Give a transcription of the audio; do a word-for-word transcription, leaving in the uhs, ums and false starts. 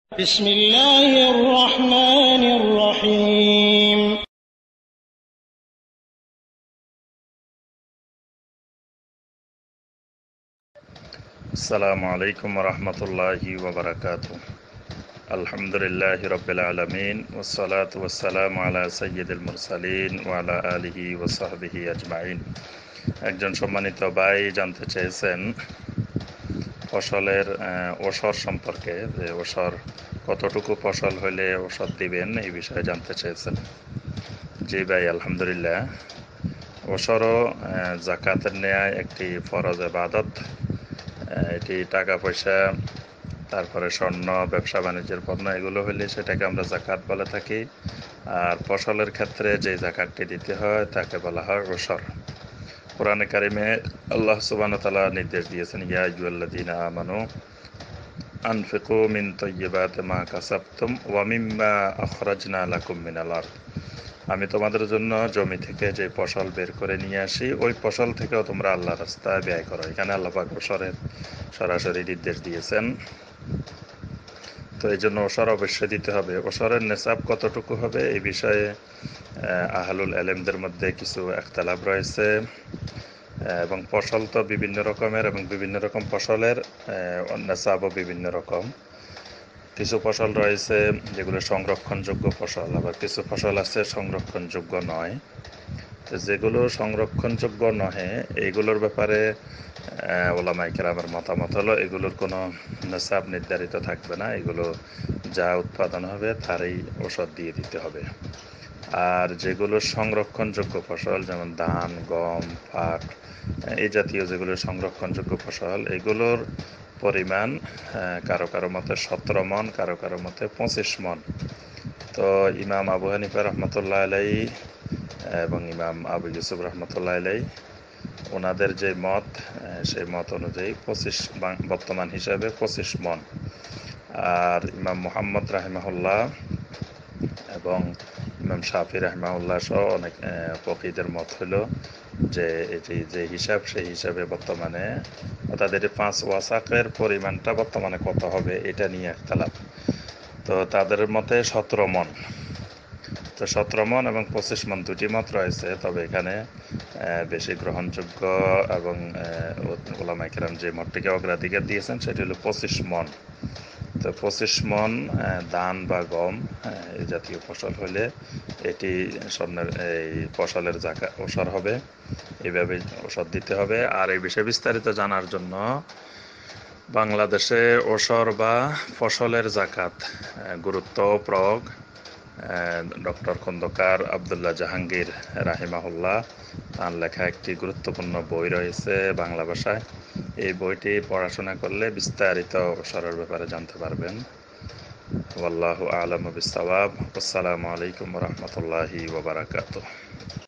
بسم الله الرحمن الرحيم السلام عليكم ورحمة الله وبركاته. الحمد لله رب العالمين والصلاة والسلام على سيد المرسلين وعلى آله وصحبه أجمعين. একজন সম্মানিত ভাই জানতে চেয়েছেন ফসলের ওষর সম্পর্কে, যে ওষর কতটুকু ফসল হলে ওষুধ দিবেন এই বিষয়ে জানতে চেয়েছেন। জি ভাই, আলহামদুলিল্লাহ, ওষরও জাকাতের ন্যায় একটি ফরজ ইবাদত। এটি টাকা পয়সা, তারপরে স্বর্ণ, ব্যবসা বাণিজ্যের পণ্য, এগুলো হলে সেটাকে আমরা জাকাত বলে থাকি। আর ফসলের ক্ষেত্রে যে জাকাতটি দিতে হয় তাকে বলা হয় ওষর। কোরআনে কারিমে আল্লাহ সুবহানাহু ওয়া তাআলা নির্দেশ দিয়েছেন, ইয়া আইয়ুহাল্লাযীনা আমানু আনফিকু মিন তাইয়্যিবাতি মা কাসাবতুম ওয়া মিম্মা আখরাজনা লাকুম মিনাল আরদ। আমি তোমাদের জন্য জমি থেকে যে ফসল বের করে নিয়ে আসি, ওই ফসল থেকেও তোমরা আল্লাহর রাস্তায় ব্যয় করো। এখানে আল্লাহ পাক ওষরের সরাসরি নির্দেশ দিয়েছেন। তো এই জন্য ওষর অবশ্যই দিতে হবে। ওষরের নেশাব কতটুকু হবে এই বিষয়ে আহলুল এলেমদের মধ্যে কিছু ইখতিলাফ রয়েছে, এবং ফসল তো বিভিন্ন রকমের এবং বিভিন্ন রকম ফসলের নেশাবও বিভিন্ন রকম। কিছু ফসল রয়েছে যেগুলো সংরক্ষণযোগ্য ফসল, আবার কিছু ফসল আছে সংরক্ষণযোগ্য নয়। তো যেগুলো সংরক্ষণযোগ্য নহে এইগুলোর ব্যাপারে ওলামায়ে কেরামের মতামত হলো এগুলোর কোনো নেশাব নির্ধারিত থাকবে না, এগুলো যা উৎপাদন হবে তারই ওষুধ দিয়ে দিতে হবে। আর যেগুলো সংরক্ষণযোগ্য ফসল, যেমন ধান, গম, পাট, এই জাতীয় যেগুলো সংরক্ষণযোগ্য ফসল, এগুলোর পরিমাণ কারো কারো মতে সতেরো মন, কারো কারো মতে পঁচিশ মন। তো ইমাম আবু হানিফা রহমতুল্লাহ আলাইহি এবং ইমাম আবু ইউসুফ রহমতুল্লাহ আলাইহি ওনাদের যে মত, সেই মত অনুযায়ী পঁচিশ বর্তমান হিসাবে পঁচিশ মন। আর ইমাম মুহাম্মদ রাহিমাহুল্লাহ এবং ইমাম শাফি রাহিমাহুল্লাহ সহ অনেক ফকিহদের মত হলো যে এটি যে হিসাব, সেই হিসাবে বর্তমানে তাদের পাঁচ ওয়াসাকের পরিমাণটা বর্তমানে কত হবে এটা নিয়ে ইখতিলাফ। তো তাদের মতে সতেরো মন। তো সতেরো মন এবং পঁচিশ মন দুটি মত রয়েছে, তবে এখানে বেশি গ্রহণযোগ্য এবং ওলামায়ে কেরাম যে মতটিকে অগ্রাধিকার দিয়েছেন সেটি হলো পঁচিশ মন। তো পঁচিশ মন ধান বা গম এই জাতীয় ফসল হলে এটি স্বর্ণের এই ফসলের জাকাত ওষর হবে, এইভাবে ওষুধ দিতে হবে। আর এই বিষয়ে বিস্তারিত জানার জন্য বাংলাদেশে ওষর বা ফসলের জাকাত গুরুত্ব প্রয়োগ ডক্টর খন্দকার আবদুল্লাহ জাহাঙ্গীর রাহিমাহুল্লাহ তার লেখা একটি গুরুত্বপূর্ণ বই রয়েছে বাংলা ভাষায়। এই বইটি পড়াশোনা করলে বিস্তারিত ওষরের ব্যাপারে জানতে পারবেন। ওয়াল্লাহু আ'লামু বিস-সাওয়াব। আসসালামু আলাইকুম ওয়া রাহমাতুল্লাহি ওয়া বারাকাতুহু।